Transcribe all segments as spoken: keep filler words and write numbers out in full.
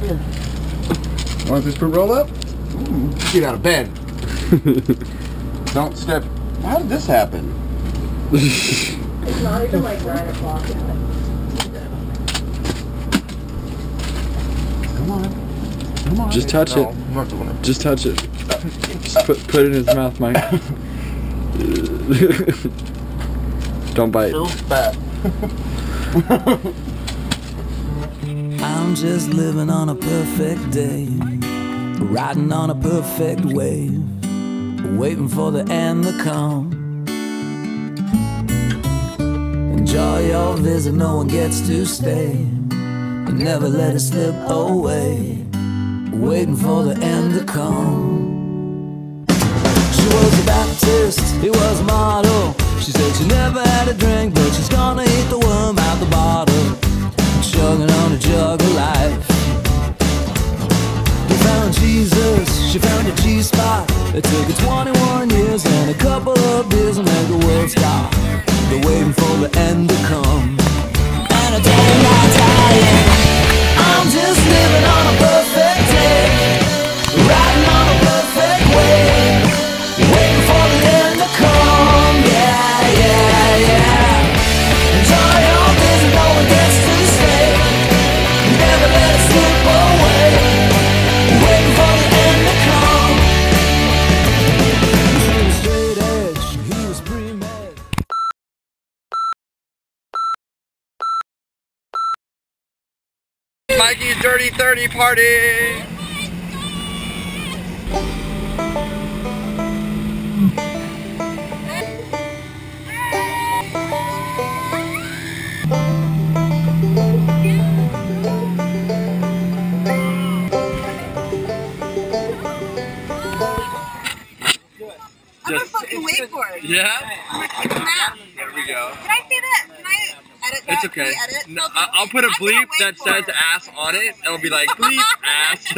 Here. Want this poop roll up? Ooh. Get out of bed. Don't step. How did this happen? It's not even like nine o'clock yet. Come on. Come on. Just touch no, it. I'm not doing it. Just touch it. Just put, put it in his mouth, Mike. Don't bite. Feels bad. I'm just living on a perfect day, riding on a perfect wave, waiting for the end to come. Enjoy your visit, no one gets to stay, and never let it slip away, waiting for the end to come. She was a Baptist, he was a model. She said she never had a drink, but she's gonna eat the worm out the bottle, chugging on a jug of life. You found Jesus, she found your G-spot. It took her twenty-one years and a couple of beers to make the world stop. They're waiting for the end to come, and I told them I'm dying. I'm just living on a perfect day, riding on a perfect wave, waiting for the end to come. Yeah, yeah, yeah. Enjoy your visit, no one gets to stay, never let it slip away, waiting for the end to come. She was straight edge, he was pre-med. Mikey's Dirty thirty party! I'm gonna fucking wait for it. Yeah? I'm gonna click the map. There we go. Can I say that? Can I edit that? It's okay. Can we edit? No, I- I'll put a I'm gonna bleep wait that for says it. ass on it. It'll be like, bleep ass.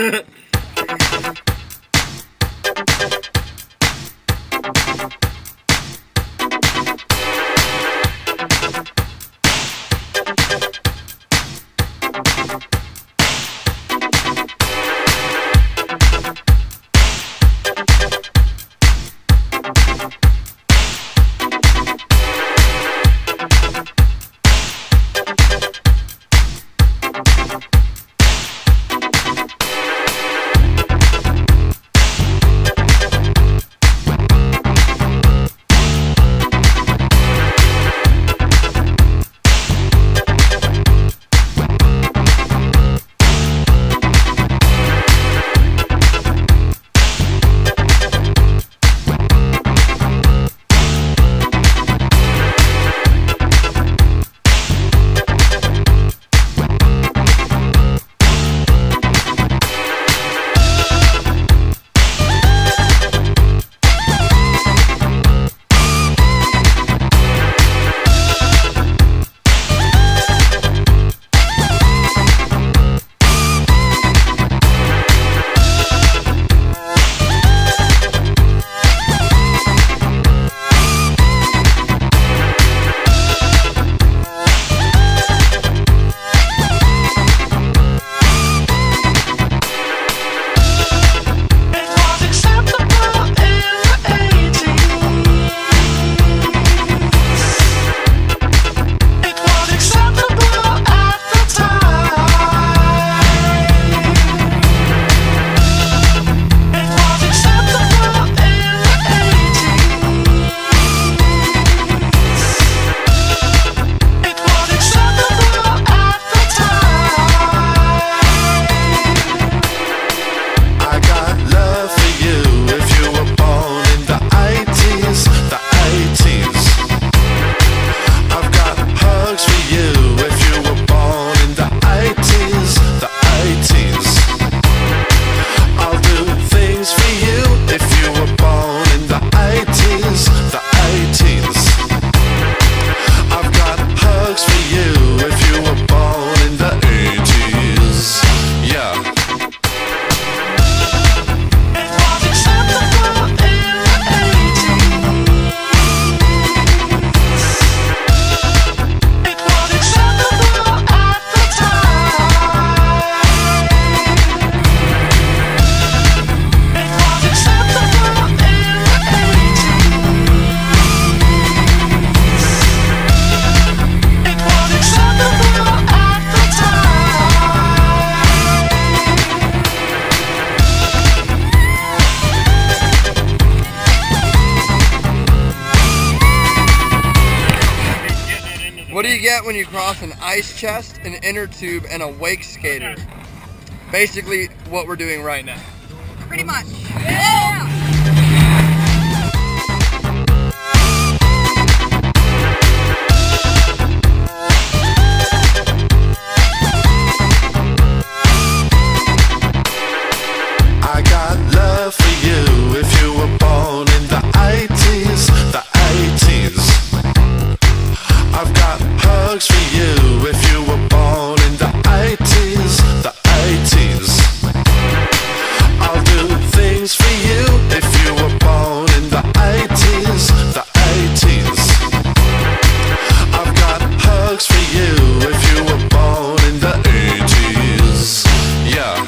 get when you cross an ice chest, an inner tube, and a wake skater. Basically what we're doing right now. Pretty much. Yeah! I got love for you if you were born in the eighties, the eighties. I've got hugs for you if you were born in the eighties, the eighties. I'll do things for you if you were born in the eighties, the eighties. I've got hugs for you if you were born in the eighties. Yeah.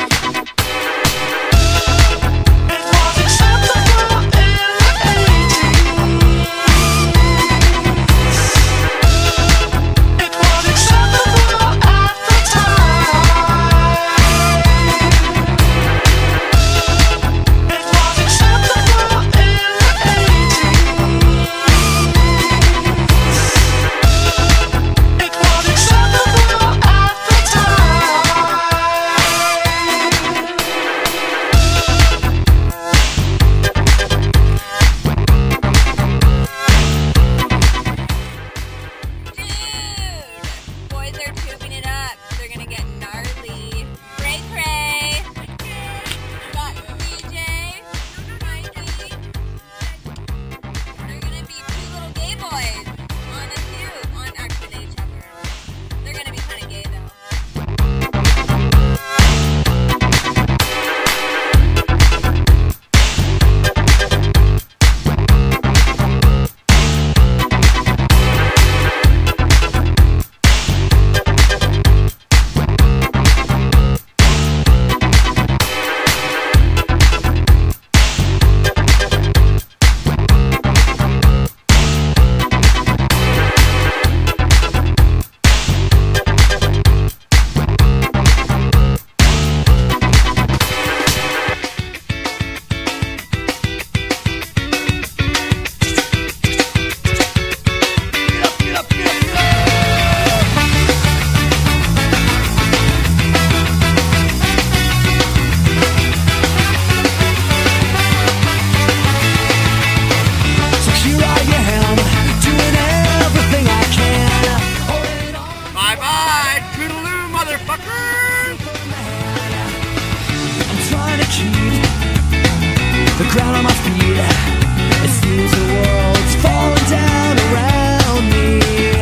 The ground on my feet, it seems the world's falling down around me.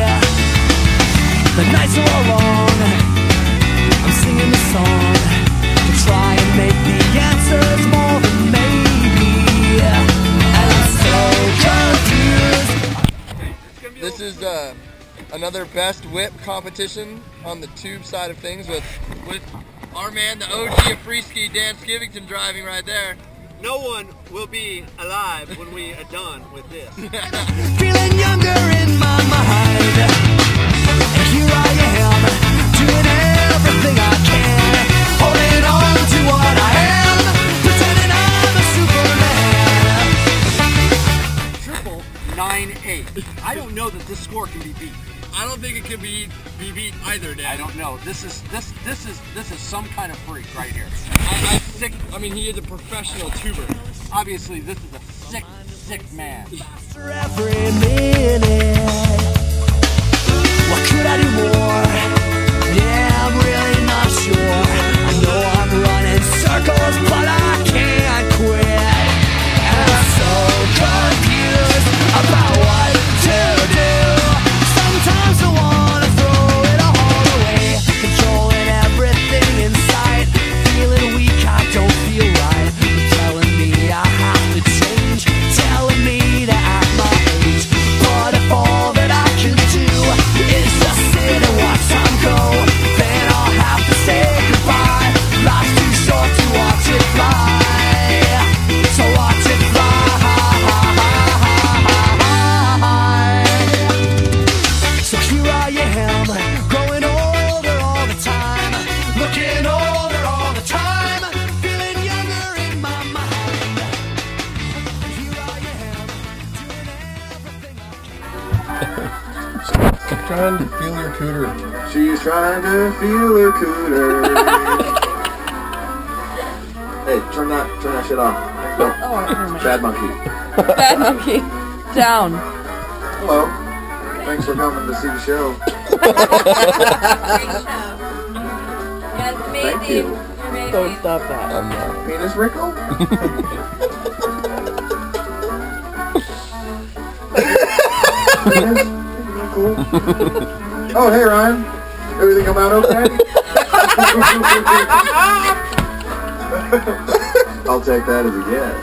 The nights are all long, I'm singing the song to try and make the answers more than maybe. And I'm so confused. This is uh, another best whip competition on the tube side of things with, with our man, the O G of free ski, Dan Skivington, driving right there. No one will be alive when we are done with this. Feeling younger in my mind, and here I am, doing everything I can, holding on to what I am, pretending I'm a Superman. Triple nine eight. I don't know that this score can be beat. I don't think it can be, be beat either, Dan. I don't know. This is this this is this is some kind of freak right here. I, I, sick, I mean, he is a professional tuber. Obviously, this is a sick, sick man. After every minute, what could I do more? Yeah, I'm really not sure. I know I'm running circles, but I can't quit. And I'm so confused about what to do. Sometimes I wanna throw it all away, controlling everything in sight, feeling weak, I don't feel right. You're telling me I have to change, telling me to act my age, but if all that I can do is just sit away. trying to feel your cooter. She's trying to feel her cooter. Hey, turn that, turn that shit off. No. Oh, never mind. Bad monkey. Bad monkey. Down. Hello. Thanks for coming to see the show. Thank you. Don't stop that. I'm not. Penis Rickle? Penis Rickle? Oh, hey Ryan. Everything come out okay? I'll take that as a yes.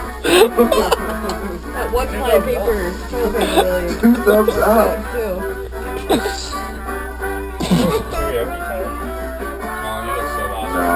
That one ply paper. Really. Two thumbs up. Too. No.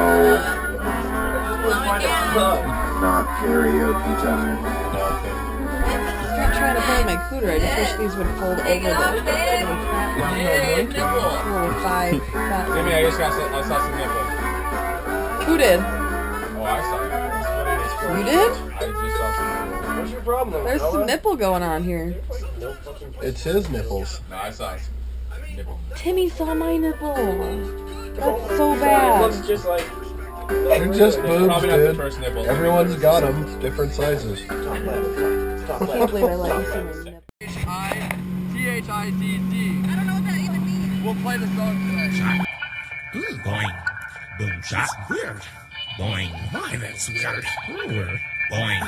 Not karaoke time. I'm trying to find my cooter. I just wish these would fold over the little fat one. Little five fat one. Jimmy, I just got some, I saw some nipples. Who did? Oh, I saw it. That's what it is for. You did? I just saw some nipples. What's your problem? There's some nipple going on here. It's his nipples. No, I saw some nipples. Timmy saw my nipple. That's so bad. just like... They're just boobs, Probably not the dude. first nipple. Everyone's got them, different sizes. I can't believe I let you see my nipple. T H I D D. I don't know what that even means. We'll play the song today. Boing. Boom shot. Weird. Boing. Why, that's weird. Weird. Boing.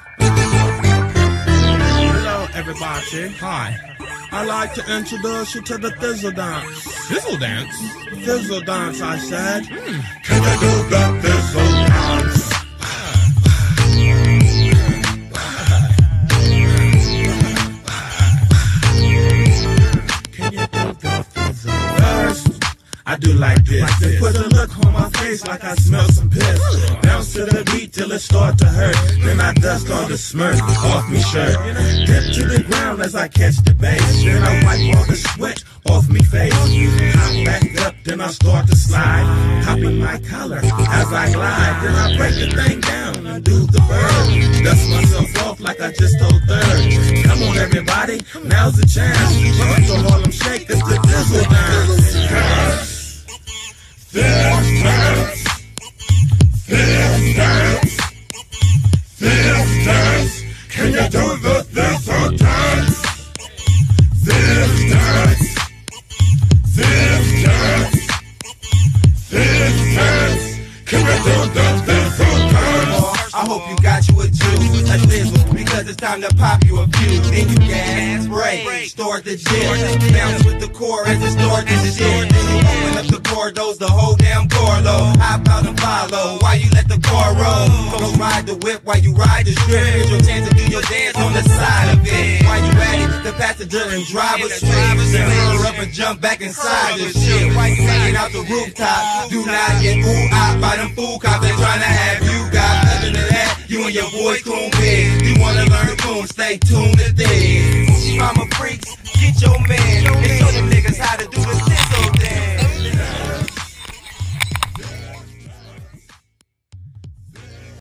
Hello, everybody. Hi. I'd like to introduce you to the Thizzle Dance. Thizzle Dance? Thizzle Dance, I said. Hmm. Can you do the Thizzle Dance? Can you do the Thizzle First, I do like this. They put a look on my face like I smell some piss. Bounce to the beat till it start to hurt. Then I dust all the smirk off me shirt. Dip to the ground as I catch the bass. Then I wipe all the sweat off me face. Hop back up, then I start to slide. Popping my collar as I glide. Then I break the thing down and do the bird. Dust myself off like I just told third. Come on everybody, now's the chance. Run to Harlem Shake, it's the Thizzle Dance. This dance, this dance, this dance. Can you do the Thizzle Dance? This dance, this dance, this dance. Can you do the Thizzle Dance? I hope you got you a juice, a thizzle, because it's time to pop you a few. Then you gas, break, start the jig, bounce with the core as it start the shit. Then you open up the corridors, the whole damn car low. Hop out and follow while you let the car roll. Go ride the whip while you ride the strip. Here's your chance to do your dance on the side of it. While you at it, the passenger and driver swing. Clear up and jump back inside the shit. While you hanging out the rooftop, do not get ooh out by them fool cops. They trying to have you got nothing to that. You and your boys coon big. You wanna learn the coon, stay tuned to this. Mama freaks, get your man. And show them niggas how to do the thizzle.